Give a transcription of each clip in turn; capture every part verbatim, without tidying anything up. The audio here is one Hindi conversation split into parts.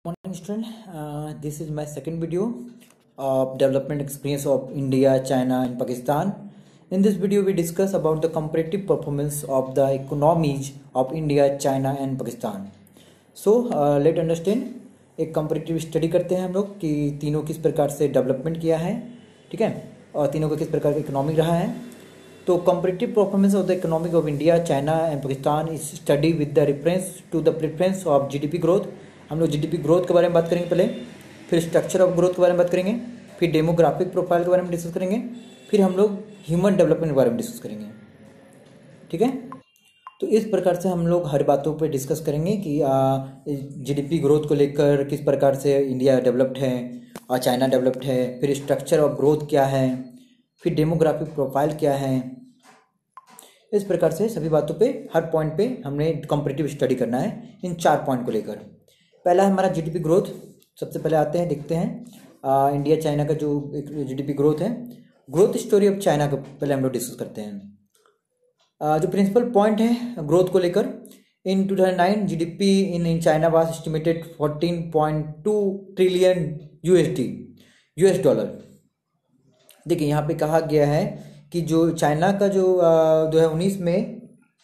Morning student, uh, this is my second video of development experience of India, China and Pakistan. In this video we discuss about the comparative performance of the economies of India, China and Pakistan. So uh, let understand, एक comparative study करते हैं हम लोग कि तीनों किस प्रकार से डेवलपमेंट किया है, ठीक है, और तीनों का किस प्रकार का इकोनॉमिक रहा है. तो comparative performance of the economic of India, China and Pakistan is studied with the reference to the preference of G D P growth. हम लोग जीडीपी ग्रोथ के बारे में बात करेंगे पहले, फिर स्ट्रक्चर ऑफ ग्रोथ के बारे में बात करेंगे, फिर डेमोग्राफिक प्रोफाइल के बारे में डिस्कस करेंगे, फिर हम लोग ह्यूमन डेवलपमेंट के बारे में डिस्कस करेंगे. ठीक है, तो इस प्रकार से हम लोग हर बातों पे डिस्कस करेंगे कि जीडीपी ग्रोथ को लेकर किस प्रकार से इंडिया डेवलप्ड है और चाइना डेवलप्ड है, फिर स्ट्रक्चर ऑफ ग्रोथ क्या है, फिर डेमोग्राफिक प्रोफाइल क्या है. इस प्रकार से सभी बातों पे हर पॉइंट पे हमने कंपैरेटिव स्टडी करना है इन चार पॉइंट को लेकर. पहला है हमारा जीडीपी ग्रोथ. सबसे पहले आते हैं, देखते हैं आ, इंडिया चाइना का जो जीडीपी ग्रोथ है, ग्रोथ स्टोरी ऑफ चाइना का पहले हम लोग डिस्कस करते हैं. आ, जो प्रिंसिपल पॉइंट है ग्रोथ को लेकर, in two thousand nine GDP in in China was estimated fourteen point two trillion USD US dollar. देखिए यहाँ पे कहा गया है कि जो चाइना का जो दो हज़ार उन्नीस में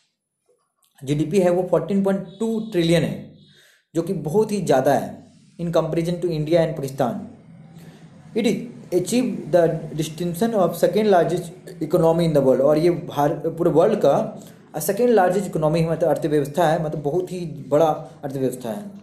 जीडीपी है वो फोर्टीन पॉइंट टू ट्रिलियन है, जो कि बहुत ही ज़्यादा है in comparison to India and Pakistan. It is achieve the distinction of second largest economy in the world. और ये भारत पूरे वर्ल्ड का सेकेंड लार्जेस्ट इकोनॉमी मतलब अर्थव्यवस्था है, मतलब बहुत ही बड़ा अर्थव्यवस्था है.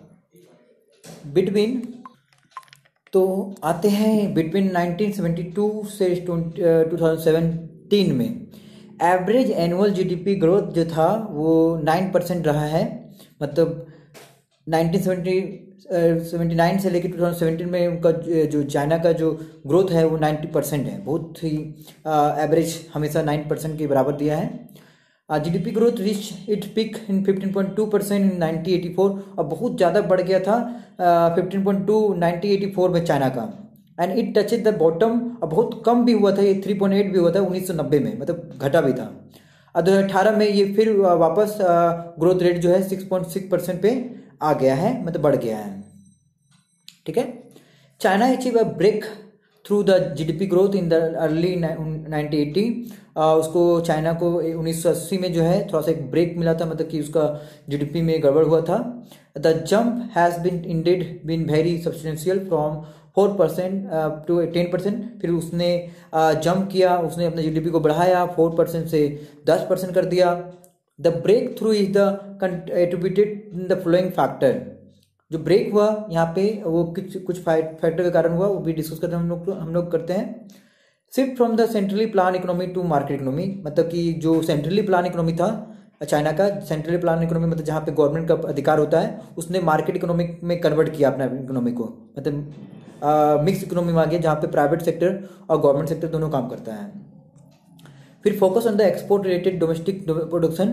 बिटवीन तो आते हैं बिटवीन नाइनटीन सेवेंटी टू से टू थाउजेंड सेवेंटीन में एवरेज एनुअल जीडीपी ग्रोथ जो था वो नाइन परसेंट रहा है. मतलब नाइनटीन सेवेंटी नाइन से लेकर टू थाउजेंड सेवेंटीन में उनका जो चाइना का जो ग्रोथ है वो नाइन्टी परसेंट है. बहुत ही एवरेज हमेशा नाइन परसेंट के बराबर दिया है. GDP growth reach it peak in fifteen point two percent in nineteen eighty four, और बहुत ज़्यादा बढ़ गया था fifteen point two nineteen eighty four में चाइना का. And it touch the bottom, और बहुत कम भी हुआ था, ये थ्री पॉइंट एट भी हुआ था उन्नीस सौ नब्बे में, मतलब घटा भी था. दो हज़ार अठारह में ये फिर वापस ग्रोथ रेट जो है सिक्स पॉइंट सिक्स परसेंट पे आ गया है, मतलब बढ़ गया है. ठीक है, China achieve a break through the GDP growth in the early nineteen eighty. उसको चाइना को उन्नीस सौ अस्सी में जो है थोड़ा सा एक ब्रेक मिला था, मतलब कि उसका जीडीपी में गड़बड़ हुआ था. The jump has been indeed been very substantial from four percent to ten percent. फिर उसने जंप uh, किया, उसने अपने जीडीपी को बढ़ाया, फोर परसेंट से दस परसेंट कर दिया. The break through is the attributed the following factor. जो ब्रेक हुआ यहाँ पे वो कुछ कुछ फैक्टर के कारण हुआ, वो भी डिस्कस करते हैं हम लोग हम लोग करते हैं. Shift from the centrally plan economy to market economy. मतलब कि जो सेंट्रली प्लान इकोनॉमी था चाइना का, सेंट्रली प्लान इकोनॉमी मतलब जहाँ पे गवर्नमेंट का अधिकार होता है, उसने मार्केट इकोनॉमी में कन्वर्ट किया अपना इकोनॉमी को. मतलब मिक्स इकोनॉमी में आ गया जहाँ पे प्राइवेट सेक्टर और गवर्नमेंट सेक्टर दोनों काम करता है. फिर focus on the export related domestic production.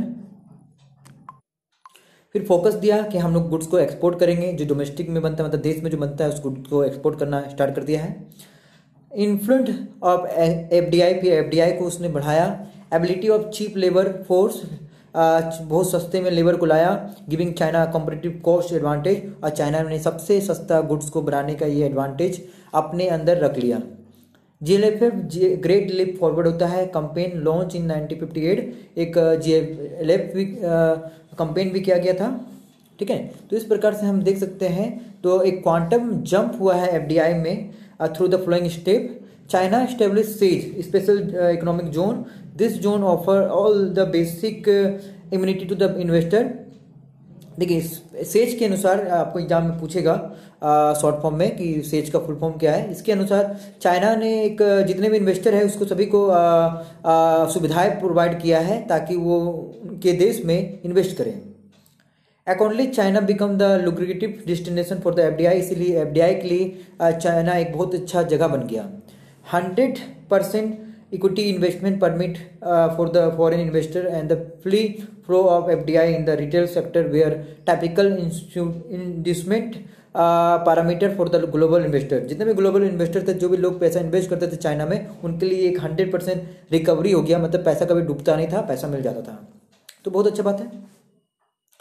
फिर फोकस दिया कि हम लोग गुड्स को एक्सपोर्ट करेंगे, जो डोमेस्टिक में बनता है मतलब देश में जो बनता है उस गुड्स को एक्सपोर्ट करना स्टार्ट कर दिया है. इन्फ्लुएंस ऑफ एफडीआई, फिर एफडीआई को उसने बढ़ाया. Ability of cheap labour force, बहुत सस्ते में लेबर को लाया. Giving China competitive cost advantage, और चाइना ने सबसे सस्ता गुड्स को बनाने का ये एडवांटेज अपने अंदर रख लिया. जीएलएफएफ ग्रेट लिप फॉरवर्ड होता है. Campaign launch in nineteen fifty eight, एक जीएलएफ भी कंपेन भी किया गया था. ठीक है, तो इस प्रकार से हम देख सकते हैं. तो एक क्वांटम जंप हुआ है एफडीआई में through the following step. China establish SEZ special economic zone. This zone offer all the basic immunity to the investor. देखिए सेज के अनुसार आपको एग्जाम में पूछेगा शॉर्ट फॉर्म में कि सेज का फुल फॉर्म क्या है. इसके अनुसार चाइना ने एक जितने भी इन्वेस्टर है उसको सभी को सुविधाएं प्रोवाइड किया है ताकि वो उनके देश में इन्वेस्ट करें. Accordingly China become the lucrative destination for the FDI. इसीलिए एफडीआई के लिए चाइना एक बहुत अच्छा जगह बन गया. Hundred percent equity investment permit uh, for the foreign investor and the free flow of F D I in the retail sector were typical inducement uh, parameter for the global investor. जितने भी ग्लोबल इन्वेस्टर थे, जो भी लोग पैसा इन्वेस्ट करते थे चाइना में, उनके लिए एक हंड्रेड परसेंट रिकवरी हो गया. मतलब पैसा कभी डूबता नहीं था, पैसा मिल जाता था. तो बहुत अच्छा बात है.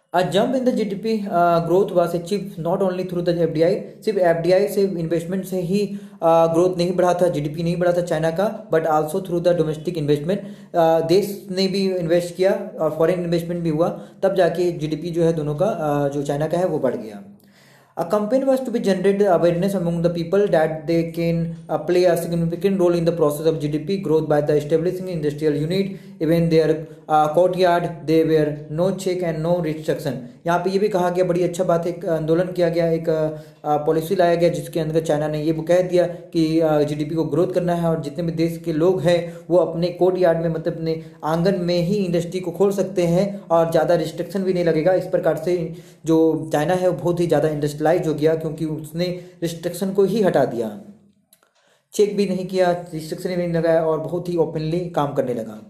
A jump in the G D P uh, growth was achieved not only through the F D I, सिर्फ F D I से इन्वेस्टमेंट से ही ग्रोथ uh, नहीं बढ़ा था, जीडीपी नहीं बढ़ा था चाइना का, but also through the domestic investment, देश ने भी इन्वेस्ट किया और फॉरेन इन्वेस्टमेंट भी हुआ, तब जाके जीडीपी जो है दोनों का uh, जो चाइना का है वो बढ़ गया. A campaign was to be generate awareness among the people that they can uh, play a significant role in the process of G D P growth by the establishing industrial unit. Even their uh, courtyard, they were no check and no restriction. यहाँ पे ये भी कहा गया, बड़ी अच्छा बात है, एक आंदोलन किया गया, एक पॉलिसी लाया गया जिसके अंदर चाइना ने ये कह दिया कि जीडीपी को ग्रोथ करना है और जितने भी देश के लोग हैं वो अपने कोर्ट यार्ड में, मतलब अपने आंगन में ही इंडस्ट्री को खोल सकते हैं और ज़्यादा रिस्ट्रिक्शन भी नहीं लगेगा. इस प्रकार से जो चाइना है वो बहुत ही ज़्यादा इंडस्ट्रियलाइज हो गया, क्योंकि उसने रिस्ट्रिक्शन को ही हटा दिया, चेक भी नहीं किया, रिस्ट्रिक्शन भी नहीं लगाया और बहुत ही ओपनली काम करने लगा.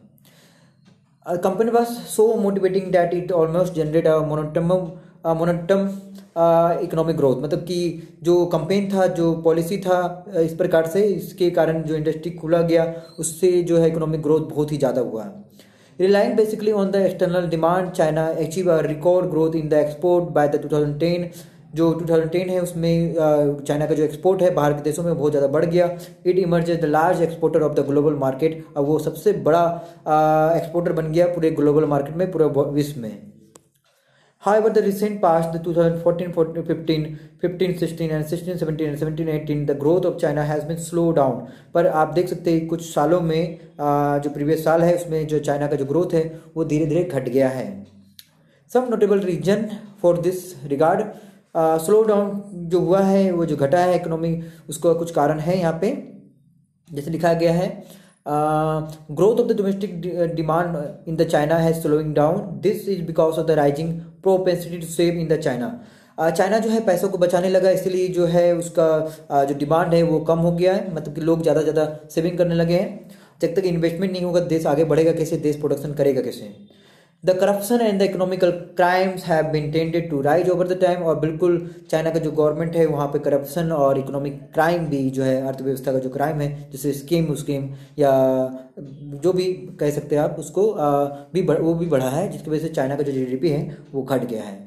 Company was so motivating that it almost generate a momentum momentum economic growth. मतलब कि जो कंपेन था, जो पॉलिसी था, इस प्रकार से इसके कारण जो इंडस्ट्री खुला गया उससे जो है इकोनॉमिक ग्रोथ बहुत ही ज़्यादा हुआ. Relying basically on the external demand, China achieved a record growth in the export by the twenty ten. जो टू थाउजेंड टेन है उसमें चाइना का जो एक्सपोर्ट है बाहर के देशों में बहुत ज़्यादा बढ़ गया. It emerge the large exporter of the global market. अब वो सबसे बड़ा एक्सपोर्टर बन गया पूरे ग्लोबल मार्केट में, पूरे विश्व में. However, the recent past, the twenty fourteen, fifteen, fifteen, sixteen and sixteen, seventeen and seventeen, eighteen, the growth of China has been slow down. पर आप देख सकते हैं कुछ सालों में जो प्रीवियस साल है उसमें जो चाइना का जो ग्रोथ है वो धीरे धीरे घट गया है. Some notable reason for this regard, slow down जो हुआ है, वो जो घटा है इकोनॉमी, उसका कुछ कारण है यहाँ पे. जैसे लिखा गया है, growth of the domestic demand in the China has slowing down. This is because of the rising propensity to save in the China. China जो है पैसों को बचाने लगा, इसलिए जो है उसका uh, जो डिमांड है वो कम हो गया है. मतलब कि लोग ज़्यादा ज़्यादा सेविंग करने लगे हैं. जब तक इन्वेस्टमेंट नहीं होगा देश आगे बढ़ेगा कैसे, देश प्रोडक्शन करेगा कैसे. The corruption and the economical crimes have been tended to rise over the time. और बिल्कुल चाइना का जो गवर्नमेंट है वहाँ पे करप्शन और इकोनॉमिक क्राइम भी जो है, अर्थव्यवस्था का जो क्राइम है, जैसे स्कीम स्कीम या जो भी कह सकते हैं आप उसको, आ, भी बढ़, वो भी बढ़ा है, जिसकी वजह से चाइना का जो जीडीपी है वो घट गया है.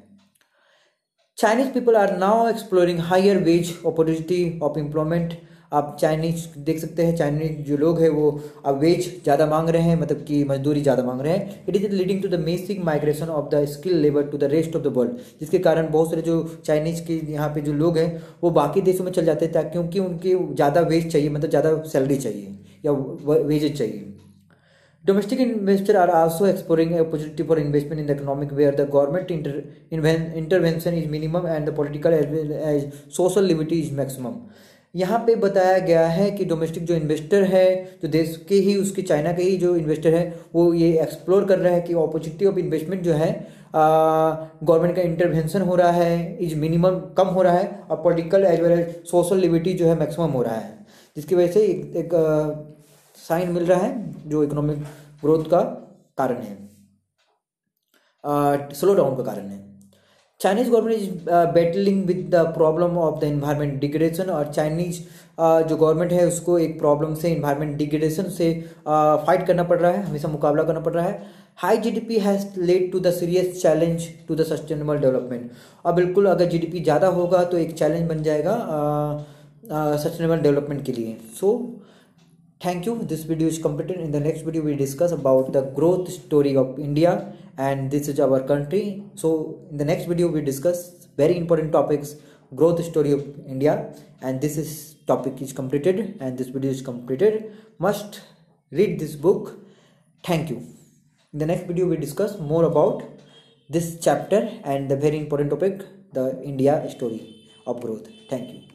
Chinese people are now exploring higher wage opportunity of employment. आप चाइनीज देख सकते हैं, चाइनीज जो लोग हैं वो अब वेज ज़्यादा मांग रहे हैं, मतलब कि मजदूरी ज़्यादा मांग रहे हैं. It is leading to the massive migration of the skill labour to the rest of the world. जिसके कारण बहुत सारे जो चाइनीज के यहाँ पे जो लोग हैं वो बाकी देशों में चल जाते हैं, क्योंकि उनके ज़्यादा वेज चाहिए, मतलब ज़्यादा सैलरी चाहिए या वेजेज चाहिए. Domestic investors are also exploring opportunity for investment in the economic where the government inter, intervention is minimum and the political as well as social liberty is maximum. यहाँ पे बताया गया है कि डोमेस्टिक जो इन्वेस्टर है, जो देश के ही उसके चाइना के ही जो इन्वेस्टर है वो ये एक्सप्लोर कर रहा है कि अपॉर्चुनिटी ऑफ इन्वेस्टमेंट जो है गवर्नमेंट का इंटरवेंशन हो रहा है, इज मिनिमम कम हो रहा है, और political as well as social liberty जो है मैक्सिमम हो रहा है, जिसकी वजह से एक, एक साइन मिल रहा है जो इकोनॉमिक ग्रोथ का कारण है, स्लो डाउन का कारण है. Chinese government is battling with the problem of the environment degradation. और चाइनीज uh, जो गवर्नमेंट है उसको एक प्रॉब्लम से, इन्वायरमेंट डिग्रेडेशन से फाइट uh, करना पड़ रहा है, हमेशा मुकाबला करना पड़ रहा है. High GDP has led to the serious challenge to the sustainable development. और बिल्कुल अगर जीडीपी ज़्यादा होगा तो एक चैलेंज बन जाएगा सस्टेनेबल uh, डेवलपमेंट uh, के लिए. सो thank you. This video is completed. In the next video we discuss about the growth story of India, and this is our country. So in the next video we discuss very important topics, growth story of India, and this is topic is completed and this video is completed. Must read this book. Thank you. In the next video we discuss more about this chapter and the very important topic, the India story of growth. Thank you.